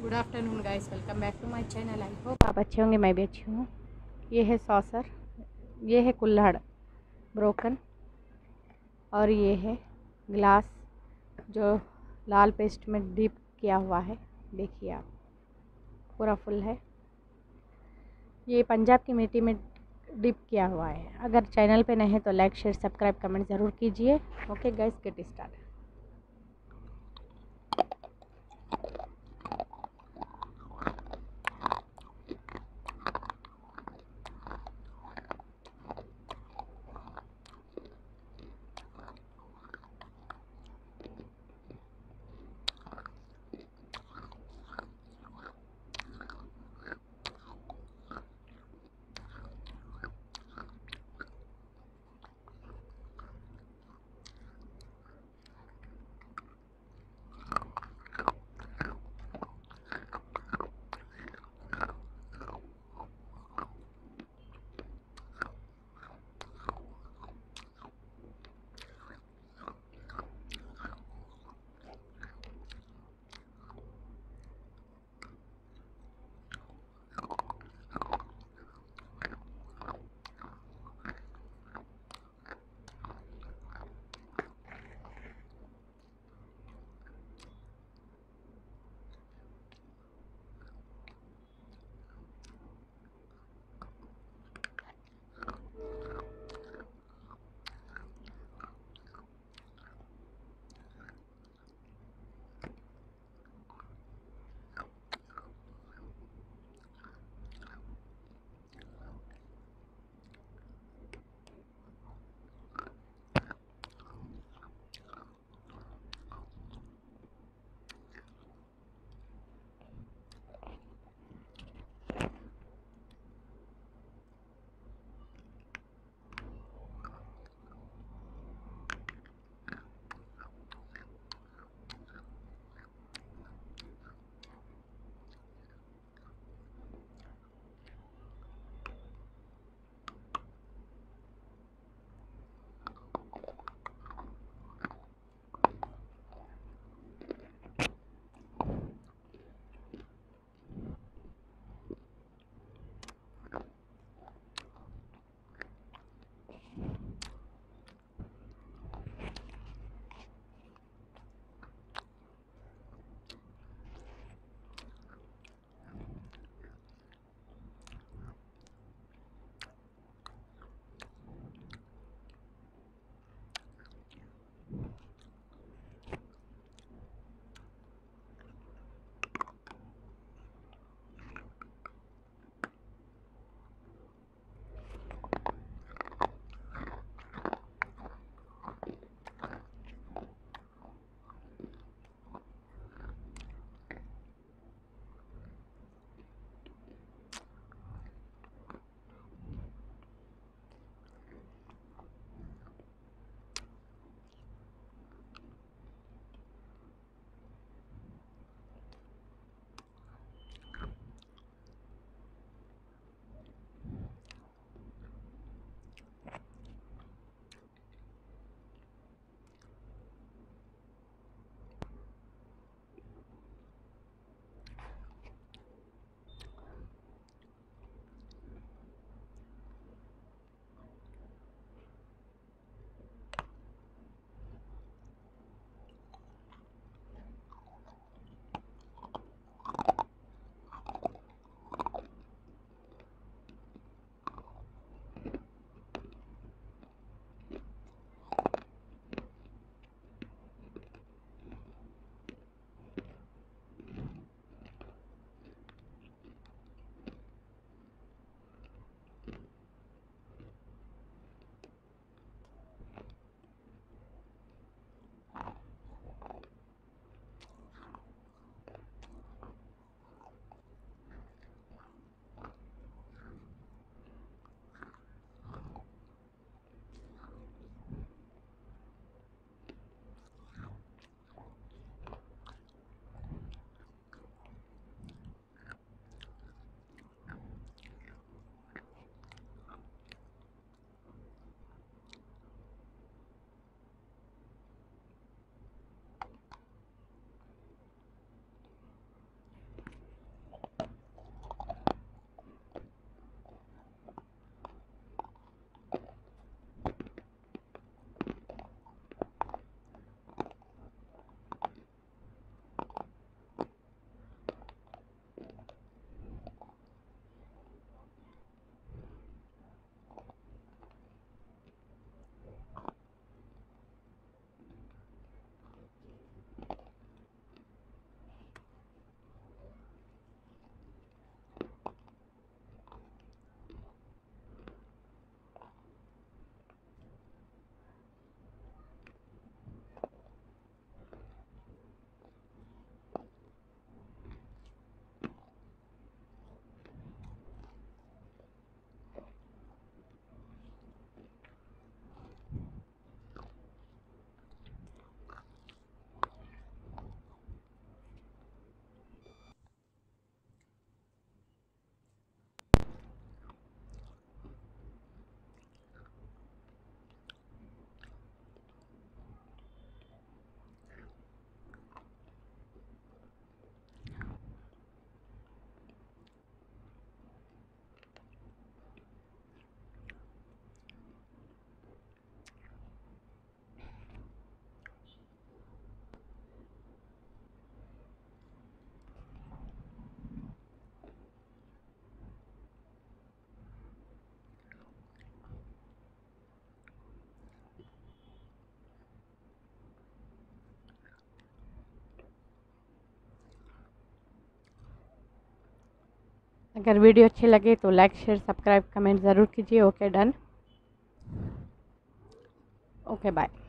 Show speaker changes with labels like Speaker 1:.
Speaker 1: Good afternoon guys, welcome back to my channel. I hope आप अच्छे होंगे, मैं भी अच्छी हूँ। ये है सॉसर, ये है कुल्हड़ ब्रोकन, और ये है ग्लास जो लाल पेस्ट में डिप किया हुआ है। देखिए आप, पूरा फुल है। ये पंजाब की मिट्टी में डिप किया हुआ है। अगर चैनल पे नहीं है तो लाइक शेयर सब्सक्राइब कमेंट ज़रूर कीजिए। Okay guys, get start. अगर वीडियो अच्छी लगे तो लाइक शेयर सब्सक्राइब कमेंट ज़रूर कीजिए। Okay done. Okay bye.